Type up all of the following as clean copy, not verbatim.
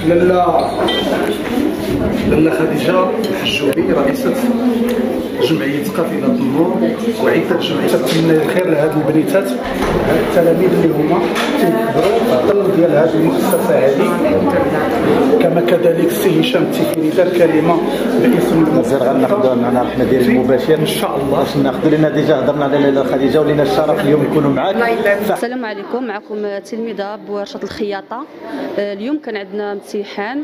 لاله خديجه الحجوبي رئيسه جمعيه قافله النور وعده جمعيات. كنتمنى الخير لهاد البنيتات، هاد التلاميذ اللي هما تيكبروا في الظل ديال هاد المؤسسه هذه، كما كذلك السي هشام التيفيري دار كلمه باسم مازال غناخذوا معنا رحمه ديال المباشر ان شاء الله باش ناخذوا لنا ديجا هضرنا على لاله خديجه ولينا الشرف اليوم نكونوا معاك. السلام عليكم، معكم تلميذه بورشه الخياطه. اليوم كان عندنا امتحان،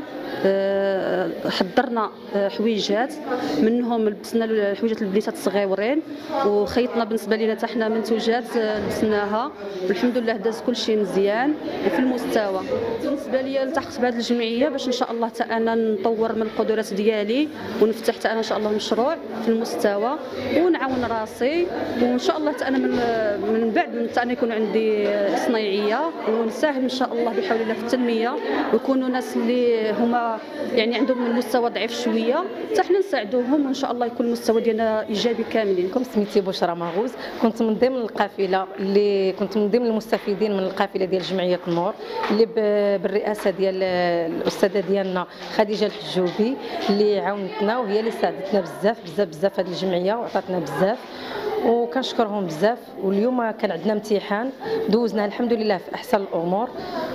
حضرنا حويجات منهم لبسنا الحويجات البنيتات الصغيورين، وخيطنا بالنسبه لنا حتى حنا منتوجات لبسناها، والحمد لله داز كل شيء مزيان وفي المستوى. بالنسبه لي التحقت بهذه الجمعيه باش ان شاء الله حتى انا نطور من القدرات ديالي ونفتح حتى انا ان شاء الله مشروع في المستوى ونعاون راسي، وان شاء الله حتى انا من بعد حتى انا يكون عندي صنايعيه ونساهم ان شاء الله بحول الله في التنميه، ويكونوا ناس اللي هما يعني عندهم المستوى ضعيف شويه حتى حنا نساعدوهم، وان شاء الله يكون المستوى ديالنا ايجابي كاملين. سميتي بشرى مغوز، كنت من ضمن القافله اللي كنت من ضمن المستفيدين من القافله ديال جمعيه النور اللي بالرئاسه ديال الاستاذه ديالنا خديجه الحجوبي اللي عاونتنا وهي اللي ساعدتنا بزاف بزاف بزاف هذه الجمعيه وعطاتنا بزاف وكنشكرهم بزاف. واليوم كان عندنا امتحان دوزناه الحمد لله في احسن الامور،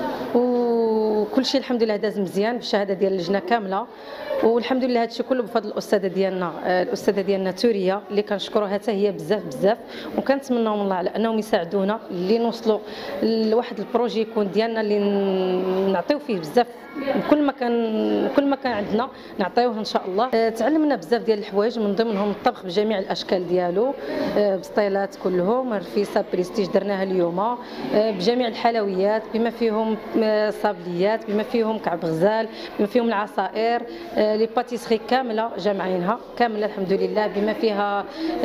وكل شيء الحمد لله داز مزيان بالشهاده ديال اللجنه كامله، والحمد لله هادشي كله بفضل الاستاذه ديالنا توريه اللي كنشكروها حتى هي بزاف بزاف، وكنتمنوا من الله على انهم يساعدونا اللي نوصلوا لواحد البروجي يكون ديالنا اللي نعطيو فيه بزاف، كل ما كان عندنا نعطيوه ان شاء الله. تعلمنا بزاف ديال الحوايج من ضمنهم الطبخ بجميع الاشكال ديالو، بسطيلات كلهم، رفيسه بريستيج درناها اليوم، بجميع الحلويات بما فيهم صابليات، بما فيهم كعب غزال، بما فيهم العصائر، لي باتيسري كامله جامعينها كامله الحمد لله، بما فيها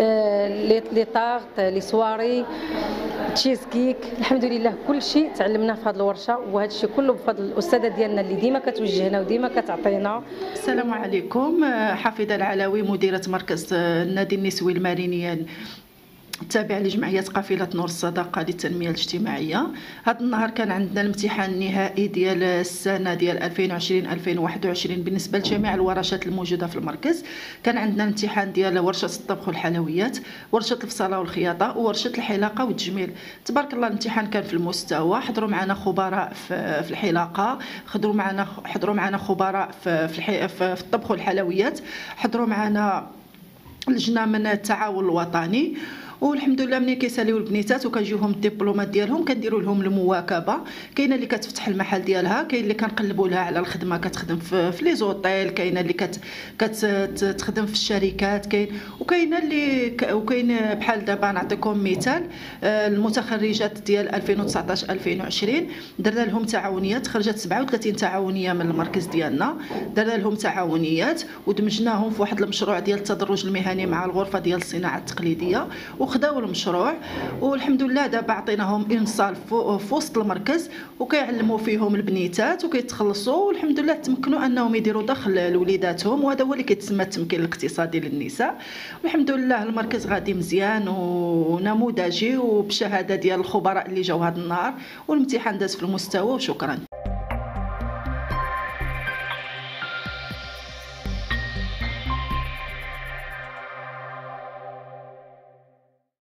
لي طارت، لي سواري، تشيز كيك، الحمد لله كل شيء تعلمناه في هذه الورشه، وهذا الشيء كله بفضل الاستاذه ديالنا اللي ديما كتوجهنا وديما كتعطينا. السلام عليكم، حافظه العلوي مديره مركز النادي النسوي المارينيان التابع لجمعية قافلة نور الصداقة للتنمية الاجتماعية. هذا النهار كان عندنا الامتحان النهائي ديال السنة ديال 2020-2021 بالنسبة لجميع الورشات الموجودة في المركز. كان عندنا الامتحان ديال ورشة الطبخ والحلويات، ورشة الفصالة والخياطة، وورشة الحلاقة والتجميل. تبارك الله الامتحان كان في المستوى، حضروا معنا خبراء في الحلاقة، حضروا معنا خبراء في الطبخ والحلويات، حضروا معنا لجنة من التعاون الوطني، والحمد لله ملي كيساليو البنيتات وكنجيوهم الدبلومات ديالهم كنديروا لهم المواكبه. كاينه اللي كتفتح المحل ديالها، كاين اللي كنقلبوا لها على الخدمه كتخدم في لي زوطيل، كاينه اللي كتخدم في الشركات، وكاينه اللي بحال دابا نعطيكم مثال المتخرجات ديال 2019 2020 درنا لهم تعاونيات، خرجت 37 تعاونيه من المركز ديالنا، درنا لهم تعاونيات ودمجناهم في واحد المشروع ديال التدرج المهني مع الغرفه ديال الصناعه التقليديه وخداو المشروع، والحمد لله دابا عطيناهم انصال في وسط المركز وكيعلموا فيهم البنيتات وكيتخلصوا، والحمد لله تمكنوا انهم يديروا دخل لوليداتهم، وهذا هو اللي كيتسمى التمكين الاقتصادي للنساء. والحمد لله المركز غادي مزيان ونموذجي وبشهاده ديال الخبراء اللي جاوا هذا النهار، والامتحان داز في المستوى، وشكرا.